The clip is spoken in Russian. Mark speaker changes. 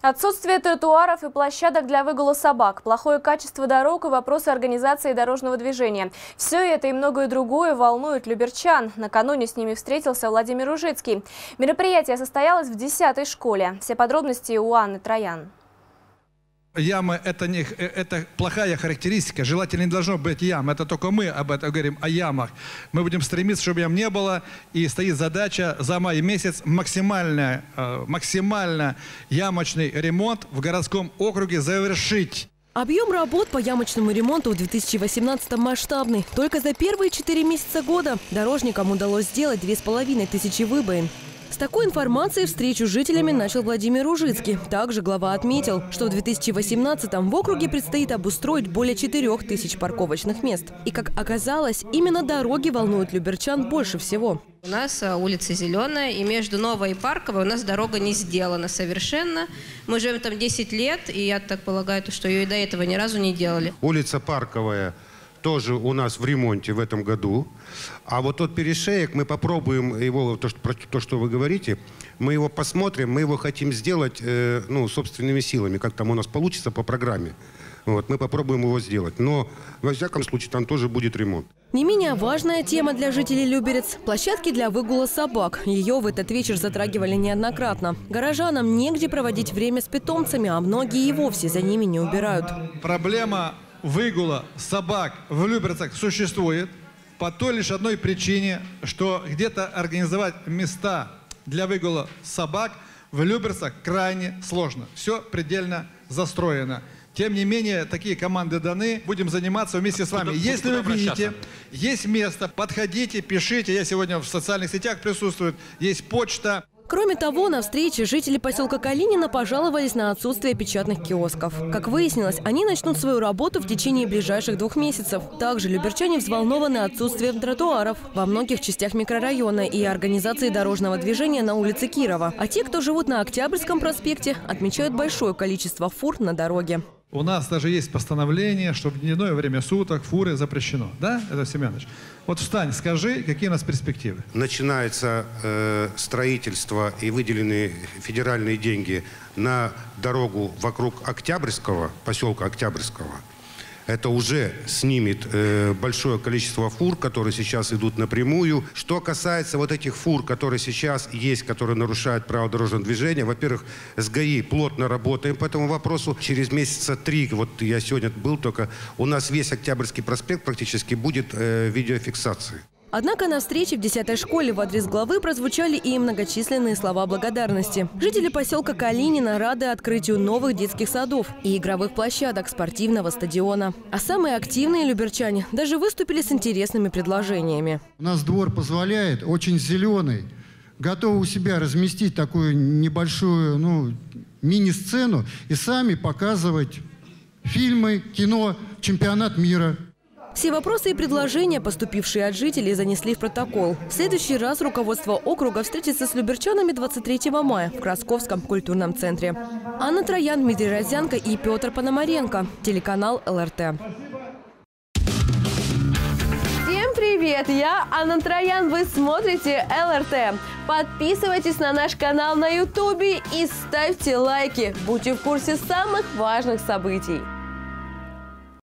Speaker 1: Отсутствие тротуаров и площадок для выгула собак, плохое качество дорог и вопросы организации дорожного движения. Все это и многое другое волнует люберчан. Накануне с ними встретился Владимир Ужицкий. Мероприятие состоялось в 10-й школе. Все подробности у Анны Троян.
Speaker 2: Ямы это плохая характеристика, желательно не должно быть ям, это только мы об этом говорим, о ямах. Мы будем стремиться, чтобы ям не было, и стоит задача за май месяц максимально ямочный ремонт в городском округе завершить.
Speaker 3: Объем работ по ямочному ремонту в 2018-м масштабный. Только за первые 4 месяца года дорожникам удалось сделать 2500 выбоин. С такой информацией встречу с жителями начал Владимир Ужицкий. Также глава отметил, что в 2018-м в округе предстоит обустроить более 4000 парковочных мест. И, как оказалось, именно дороги волнуют люберчан больше всего.
Speaker 4: У нас улица Зеленая, и между Новой и Парковой у нас дорога не сделана совершенно. Мы живем там 10 лет, и я так полагаю, что ее и до этого ни разу не делали.
Speaker 5: Улица Парковая тоже у нас в ремонте в этом году. А вот тот перешеек, мы попробуем его, то, что вы говорите, мы его посмотрим, мы его хотим сделать собственными силами, как там у нас получится по программе. Вот, мы попробуем его сделать. Но, во всяком случае, там тоже будет ремонт.
Speaker 3: Не менее важная тема для жителей Люберец – площадки для выгула собак. Ее в этот вечер затрагивали неоднократно. Горожанам негде проводить время с питомцами, а многие и вовсе за ними не убирают.
Speaker 2: Проблема выгула собак в Люберцах существует по той лишь одной причине, что где-то организовать места для выгула собак в Люберцах крайне сложно. Все предельно застроено. Тем не менее, такие команды даны. Будем заниматься вместе с вами. Если вы видите, есть место, подходите, пишите. Я сегодня в социальных сетях присутствую. Есть почта.
Speaker 3: Кроме того, на встрече жители поселка Калинина пожаловались на отсутствие печатных киосков. Как выяснилось, они начнут свою работу в течение ближайших 2 месяцев. Также люберчане взволнованы отсутствием тротуаров во многих частях микрорайона и организации дорожного движения на улице Кирова. А те, кто живут на Октябрьском проспекте, отмечают большое количество фур на дороге.
Speaker 2: У нас даже есть постановление, что в дневное время суток фуры запрещено. Да, это Семенович? Вот встань, скажи, какие у нас перспективы.
Speaker 5: Начинается строительство и выделены федеральные деньги на дорогу вокруг Октябрьского, поселка Октябрьского. Это уже снимет большое количество фур, которые сейчас идут напрямую. Что касается вот этих фур, которые сейчас есть, которые нарушают право дорожного движения, во-первых, с ГАИ плотно работаем по этому вопросу. Через месяца 3, вот я сегодня был только, у нас весь Октябрьский проспект практически будет видеофиксацией.
Speaker 3: Однако на встрече в 10-й школе в адрес главы прозвучали и многочисленные слова благодарности. Жители поселка Калинина рады открытию новых детских садов и игровых площадок, спортивного стадиона. А самые активные люберчане даже выступили с интересными предложениями.
Speaker 6: У нас двор позволяет, очень зеленый, готовы у себя разместить такую небольшую мини-сцену и сами показывать фильмы, кино, чемпионат мира.
Speaker 3: Все вопросы и предложения, поступившие от жителей, занесли в протокол. В следующий раз руководство округа встретится с люберчанами 23 мая в Красковском культурном центре. Анна Троян, Дмитрий Розянко и Петр Пономаренко. Телеканал ЛРТ.
Speaker 7: Всем привет! Я Анна Троян. Вы смотрите ЛРТ. Подписывайтесь на наш канал на Ютубе и ставьте лайки. Будьте в курсе самых важных событий.